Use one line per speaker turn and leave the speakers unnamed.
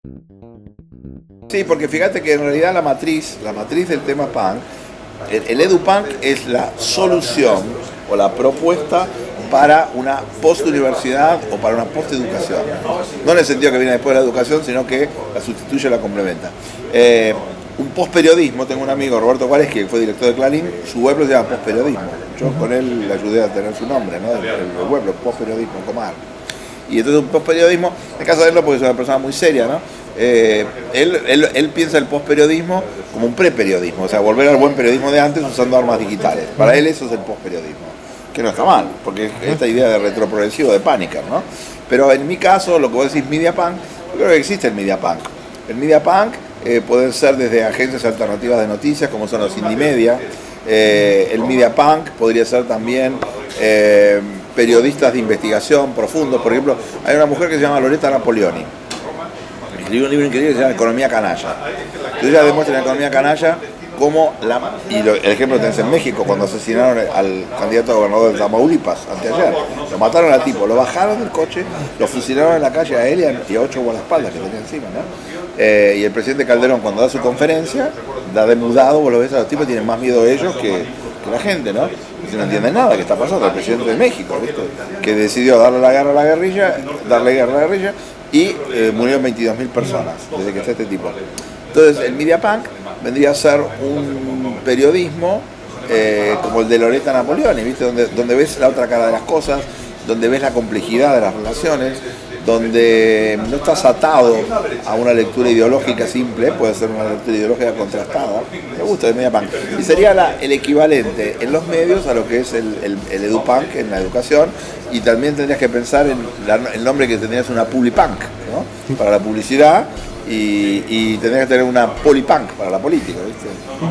Sí, porque fíjate que en realidad la matriz del tema punk, el edupunk es la solución o la propuesta para una postuniversidad o para una posteducación. No en el sentido que viene después de la educación, sino que la sustituye o la complementa. Un postperiodismo, tengo un amigo, Roberto Juárez, que fue director de Clarín, su web se llama Postperiodismo. Yo con él le ayudé a tener su nombre, ¿no? El web, Postperiodismo, Comar. Y entonces un postperiodismo, en el caso de él, porque es una persona muy seria, ¿no? Él piensa el postperiodismo como un preperiodismo, o sea, volver al buen periodismo de antes usando armas digitales. Para él eso es el postperiodismo, que no está mal, porque es esta idea de retroprogresivo de Paniker, ¿no? Pero en mi caso, lo que vos decís media punk, yo creo que existe el media punk. El media punk puede ser desde agencias alternativas de noticias, como son los indie media. El media punk podría ser también periodistas de investigación profundos. Por ejemplo, hay una mujer que se llama Loretta Napoleoni. Escribió un libro increíble que se llama Economía Canalla. Entonces ella demuestra en Economía Canalla cómo el ejemplo que tenés en México, cuando asesinaron al candidato a gobernador de Tamaulipas, anteayer. Lo mataron al tipo, lo bajaron del coche, lo fusilaron en la calle a él y a 8 guardaespaldas que tenía encima, ¿no? Y el presidente Calderón, cuando da su conferencia, da demudado, vos lo ves a los tipos, tienen más miedo ellos que la gente, ¿no? Y no entienden nada que está pasando. El presidente de México, ¿viste? Que decidió darle guerra a la guerrilla, y murieron 22.000 personas desde que está este tipo. Entonces el media punk vendría a ser un periodismo como el de Loretta Napoleoni, ¿viste? Donde ves la otra cara de las cosas, donde ves la complejidad de las relaciones, donde no estás atado a una lectura ideológica simple, puede ser una lectura ideológica contrastada. Me gusta el media punk. Y sería el equivalente en los medios a lo que es el edupunk en la educación, y también tendrías que pensar en el nombre que tendrías una publipunk, ¿no? Para la publicidad, y tendrías que tener una polipunk para la política, ¿viste?